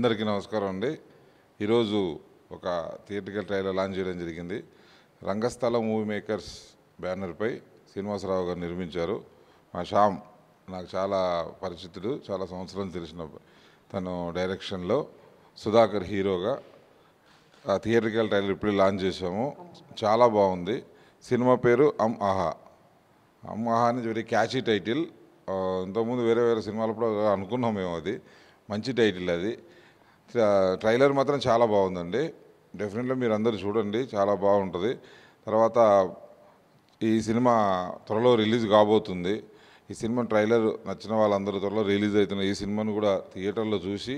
అందరికీ నమస్కారం అండి. ఈరోజు ఒక థియేట్రికల్ ట్రైలర్ లాంచ్ చేయడం జరిగింది. రంగస్థలం మూవీ మేకర్స్ బ్యానర్పై శ్రీనివాసరావు గారు నిర్మించారు. మా శ్యామ్ నాకు చాలా పరిచితుడు, చాలా సంవత్సరం తెలిసిన తను డైరెక్షన్లో సుధాకర్ హీరోగా థియేట్రికల్ ట్రైలర్ ఇప్పుడు లాంచ్ చేసాము. చాలా బాగుంది. సినిమా పేరు AmAha. AmAha అనేది వెరీ క్యాచీ టైటిల్. ఇంతకుముందు వేరే సినిమాలు కూడా అనుకున్నాం మేము. అది మంచి టైటిల్. అది ట్రైలర్ మాత్రం చాలా బాగుందండి. డెఫినెట్గా మీరు అందరూ చూడండి, చాలా బాగుంటుంది. తర్వాత ఈ సినిమా త్వరలో రిలీజ్ కాబోతుంది. ఈ సినిమా ట్రైలర్ నచ్చిన వాళ్ళందరూ త్వరలో రిలీజ్ అవుతున్న ఈ సినిమాను కూడా థియేటర్లో చూసి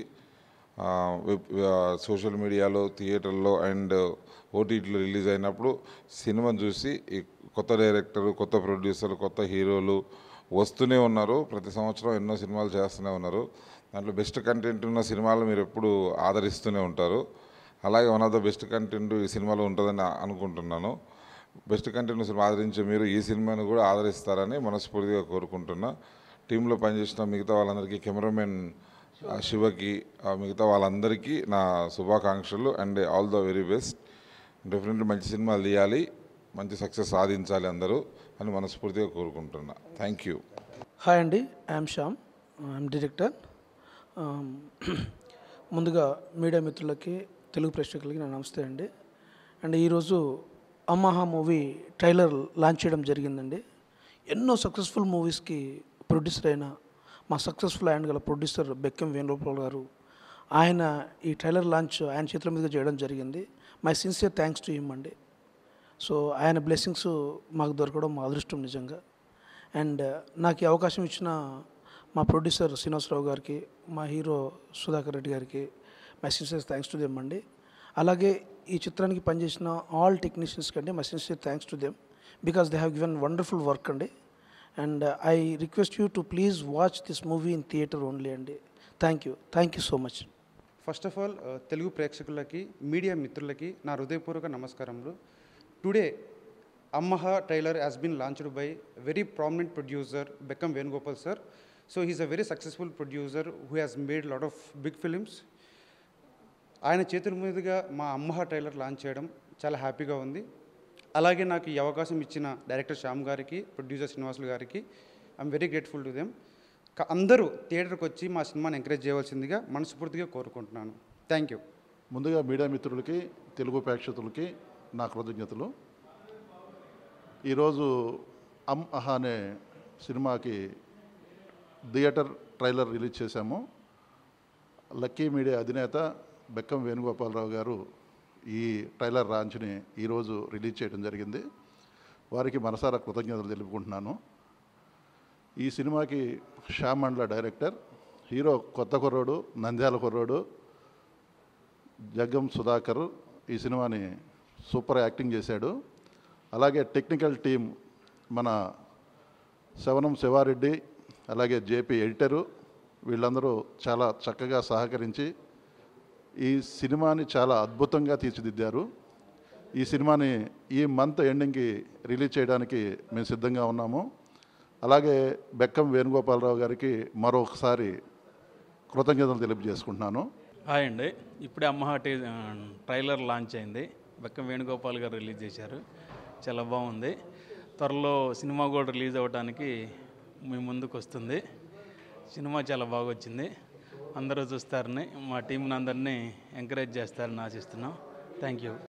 సోషల్ మీడియాలో, థియేటర్లో అండ్ ఓటీటీలో రిలీజ్ అయినప్పుడు సినిమాను చూసి ఈ కొత్త డైరెక్టరు, కొత్త ప్రొడ్యూసర్, కొత్త హీరోలు వస్తూనే ఉన్నారు. ప్రతి సంవత్సరం ఎన్నో సినిమాలు చేస్తూనే ఉన్నారు. దాంట్లో బెస్ట్ కంటెంట్ ఉన్న సినిమాలు మీరు ఎప్పుడు ఆదరిస్తూనే ఉంటారు. అలాగే one of the best content ఈ సినిమాలో ఉంటుందని అనుకుంటున్నాను. బెస్ట్ కంటెంట్ సినిమా ఆదరించే మీరు ఈ సినిమాను కూడా ఆదరిస్తారని మనస్ఫూర్తిగా కోరుకుంటున్నా. టీంలో పనిచేసిన మిగతా వాళ్ళందరికీ, కెమెరామెన్ శివకి, మిగతా వాళ్ళందరికీ నా శుభాకాంక్షలు and all the very best. Definitely మంచి సినిమాలు తీయాలి, మంచి సక్సెస్ సాధించాలి అందరూ అని మనస్ఫూర్తిగా కోరుకుంటున్నా. Thank you. హాయ్ అండి, ఐఎమ్ శ్యామ్, ఐఎమ్ డైరెక్టర్. ముందుగా మీడియా మిత్రులకి, తెలుగు ప్రేక్షకులకి నా నమస్తే అండి. అండ్ ఈరోజు AmAha మూవీ ట్రైలర్ లాంచ్ చేయడం జరిగిందండి. ఎన్నో సక్సెస్ఫుల్ మూవీస్కి ప్రొడ్యూసర్ అయిన మా సక్సెస్ఫుల్ ఆయన గల ప్రొడ్యూసర్ BekkemVenupoal గారు, ఆయన ఈ ట్రైలర్ లాంచ్ ఆయన చేతుల మీదుగా చేయడం జరిగింది. My sincere thanks to him అండి. సో ఆయన బ్లెస్సింగ్స్ మాకు దొరకడం మా అదృష్టం నిజంగా. అండ్ నాకు ఈ అవకాశం ఇచ్చిన మా ప్రొడ్యూసర్ శ్రీనివాసరావు గారికి, మా హీరో సుధాకర్ రెడ్డి గారికి my sincere thanks to them అండి. అలాగే ఈ చిత్రానికి పనిచేసిన ఆల్ టెక్నీషియన్స్ కంటే my sincere thanks to them because they have given wonderful work అండి. And I request you to please watch this movie in theatre only అండి. Thank you so much. First of all Telugu ప్రేక్షకులకి, media మిత్రులకి నా హృదయపూర్వక నమస్కారములు. Today, AmAha trailer has been launched by a very prominent producer, BekkemVenupoal sir. So he's a very successful producer who has made a lot of big films. ఆయన చేతుల మీదుగా మా AmAha trailer launch చేయడం చాలా హ్యాపీగా ఉంది. అలాగే నాకు ఈ అవకాశం ఇచ్చిన డైరెక్టర్ శ్యామ్ గారికి, ప్రొడ్యూసర్ శ్రీనివాసులు గారికి I'm very grateful to them. అందరూ థియేటర్కి వచ్చి మా సినిమాని ఎంకరేజ్ చేయవలసిందిగా మనస్ఫూర్తిగా కోరుకుంటున్నాను. Thank you. ముందుగా మీడియా మిత్రులకి, తెలుగు ప్రేక్షకులకి నా కృతజ్ఞతలు. ఈరోజు AmAha అనే సినిమాకి థియేటర్ ట్రైలర్ రిలీజ్ చేశాము. లక్కీ మీడియా అధినేత BekkemVenupoal గారు ఈ ట్రైలర్ లాంచ్ని ఈరోజు రిలీజ్ చేయడం జరిగింది. వారికి మనసారా కృతజ్ఞతలు తెలుపుకుంటున్నాను. ఈ సినిమాకి శ్యామ్ మండల డైరెక్టర్, హీరో కొత్త కుర్రోడు, నంద్యాల కుర్రోడు జగ్గం సుధాకర్ ఈ సినిమాని సూపర్ యాక్టింగ్ చేశాడు. అలాగే టెక్నికల్ టీం మన శవనం శివారెడ్డి, అలాగే జేపీ ఎడిటరు, వీళ్ళందరూ చాలా చక్కగా సహకరించి ఈ సినిమాని చాలా అద్భుతంగా తీర్చిదిద్దారు. ఈ సినిమాని ఈ మంత్ ఎండింగ్కి రిలీజ్ చేయడానికి మేము సిద్ధంగా ఉన్నాము. అలాగే BekkemVenupoal గారికి మరొకసారి కృతజ్ఞతలు తెలియజేసుకుంటున్నాను. హాయ్ అండి, ఇప్పుడే AmAha ట్రైలర్ లాంచ్ అయింది. BekkemVenupoal గారు రిలీజ్ చేశారు. చాలా బాగుంది. త్వరలో సినిమా కూడా రిలీజ్ అవ్వడానికి మీ ముందుకు వస్తుంది. సినిమా చాలా బాగా వచ్చింది. అందరూ చూస్తారని, మా టీంని అందరినీ ఎంకరేజ్ చేస్తారని ఆశిస్తున్నాం. Thank you.